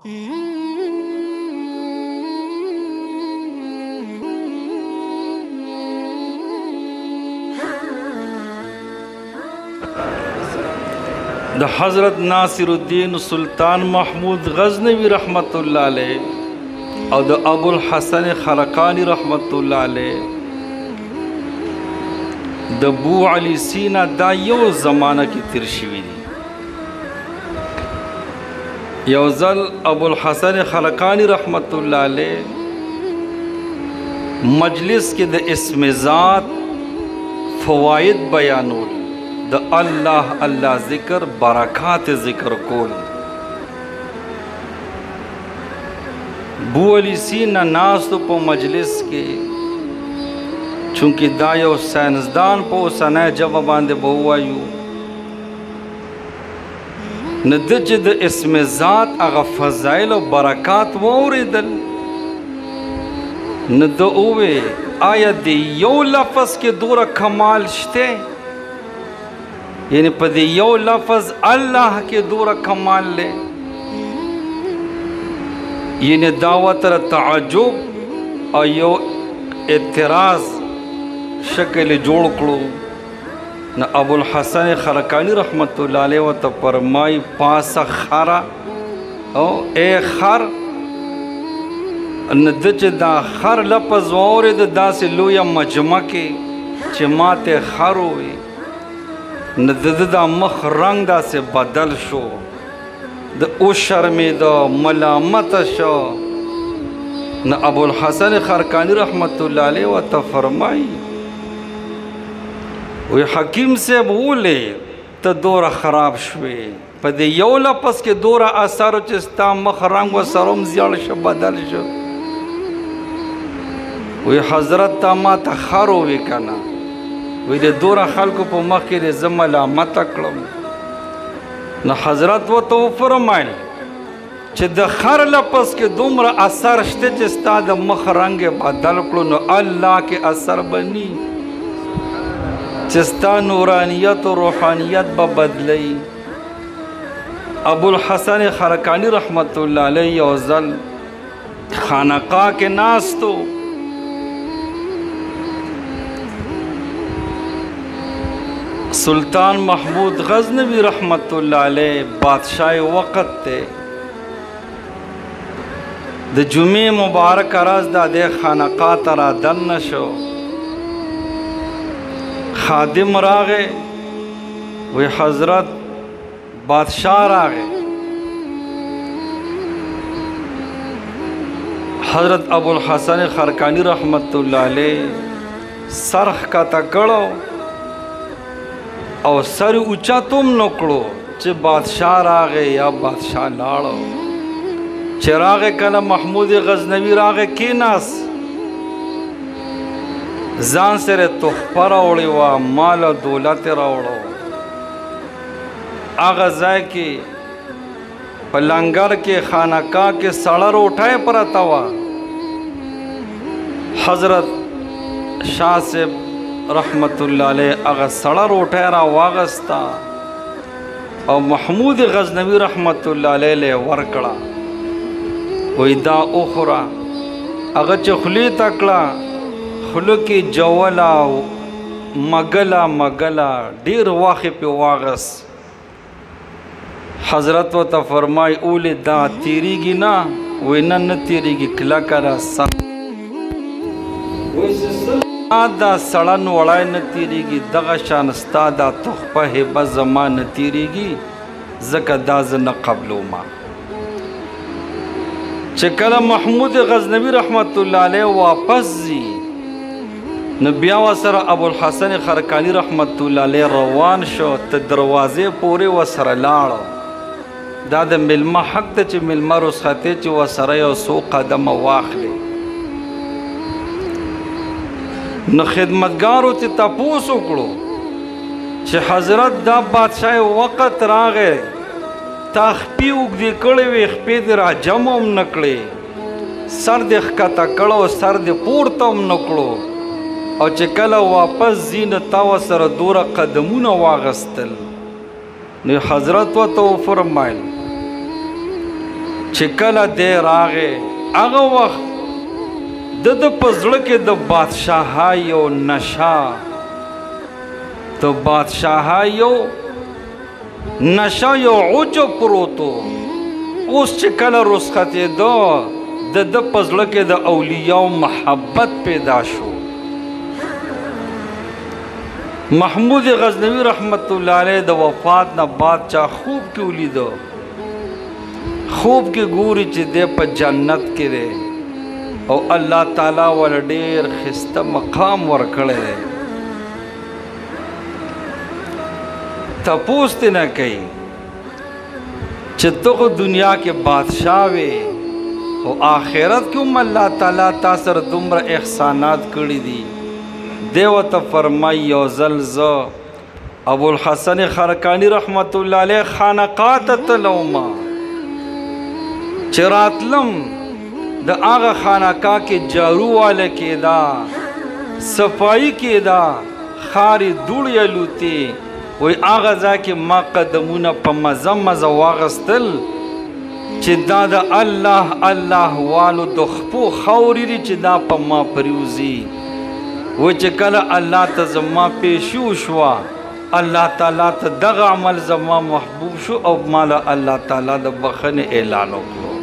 د حضرت ناصر الدین سلطان محمود غزنوی رحمت الله علیه او د ابو الحسن خرقانی رحمت الله علیه د بو علی سینا دا یو زمانہ کې تیر شوی دی. یو ځل ابو الحسن خرقانی رحمت الله علیه مجلس کې د اسم ذات فواید بیانول، د الله الله ذکر برکات ذکر کول. بو علی سینا ناستو په مجلس کې، چونکه دا یو ساینسدان په اوسنۍ ژبه باندې به ووایو، نه ده چې د اسم ذات هغه فضایل او برکات واورېدل، نه ده ووې آیا د یو لفظ کې دوره کمال شته، یعنی په دې یو لفظ الله کې دوره کمال لې، یعنی دعوت را تعجب او یو اعتراض شکل جوړ کړو. نو ابو الحسن خرقانی رحمت الله علیه ورته فرمایي پاسه خره او اے خر، نه ده چې دا خر لفظ واورېد داسې لویه مجمع کې چې ماته خر ووي، نه د دا مخ رنگ داسې بدل شو، د او شرمېده ملامته شو. نه ابو الحسن خرقانی رحمت الله علیه ورته فرمایي وی حکیم صاحب ولې ته دوره خراب شوې، په دې یو لفظ کې دوره اثر چې ستا مخ رنگ و سروم زیړ شو بدل شو. وی حضرت تا ما ته خر ووي که نه، وی د دوره خلکو په مخ کې زه ملامته کړم. نو حضرت ورته وفرمایل چې د خر لفظ کې دومره اثر شته چې ستا د مخ رنګ بدل کړو، نو الله کې اثر بني چې ستا نورانیت و روحانیت به بدلی. ابو الحسن خرقانی رحمت الله علیه یو ځل خانقاه کې ناستو، سلطان محمود غزنوی رحمت الله علیه بادشاہ وقت ته د جمعې مبارک راز د خانقاه ته را دننه شو. خادم راغې وی حضرت بادشاہ راغې. حضرت ابو الحسن خرقانی رحمت الله علیه سرخ کا تکړو او سر اوچا تم نکړو چې بادشاہ راغې یا بادشاہ لاړو. چې راغې کله محمود غزنوی راغې کیناس، ځان سره تحفه راوړې وه، مال او دولت یې راوړو. هغه ځای کې په لنګر کې خانقاه کې سړه روټۍ پرته وه. حضرت شاه صاحب رحمت الله علیه هغه سړه روټۍ را واغسته او محمود غزنوی رحمت الله علیه له ورکړه. وی دا اخرى هغه چې خولې ته کړه، خوله کې جوله مګله مګله ډېر واښې پې واغست. حضرت ورته فرمایي اولې دا تېرېږي نه؟ وی نه نه تېرېږي، کلکه ده سخت. دا سړن وړای نه تیریږي، دغه شان ستا دا تحفه هبه زما نه تیریږي، ځکه دا زه نه قبلومه. چې کله محمود غزنوی رحمت الله علیه واپس ځي، نو بیا ورسره ابو الحسن خرقانی رحمت الله علیه روان شو، ته دروازې پورې ورسره لاړو. دا د میلمه حق ته چې میلمه رخصتې چې ورسره یو څو قدمه واخلې. نو خدمتګارو چې تپوس وکړو چې حضرت دا بادشاہ وقت راغی، تا خپې اوږدې کړې وې، خپې دې را جمع هم نه کړې، سر دې ښکته کړو، سر دې پورته هم نه کړو، او چې کله واپس ځي نو تا ورسره دوره قدمونه واغستل. نو حضرت ورته وفرمایل چې کله دی راغی هغه وخت د په زړه کې د بادشاهۍ یو نشه د بادشاهۍ یو نشه یو عجب پروت و. اوس چې کله رخصتېده د په زړه کې د اولیاو محبت پیدا شو. محمود غزنوي رحمت الله علیه د وفات نه بعد چا خوب کې ولیده، خوب کې ګوري چې دی په جنت کې دی او الله تعالی ول ډېر ښایسته مقام ورکړی دی. تپوس ترې نه کوي چې ته خو دنیا کې بادشاه وې او آخرت کې هم الله تعالی تا سره دومره احسانات کړي دي. دی ورته فرمایي یو ځل زه ابوالحسن خرقاني رحمت الله علیه خانقاه ته تلم، چې راتلم د هغه خانقاه کې جارو واله کېدا، صفایي کېدا، خارې دوړې الوتې. وی هغه ځای کې ما قدمونه په مزه مزه واغستل چې دا د الله الله والو د خپو خاورې دي چې دا په ما پریوزي. و چې کله الله ته زما پیشو شوه الله تعالی ته دغه عمل زما محبوب شو او مالا الله تعالی د بخښنې اعلان وکړو.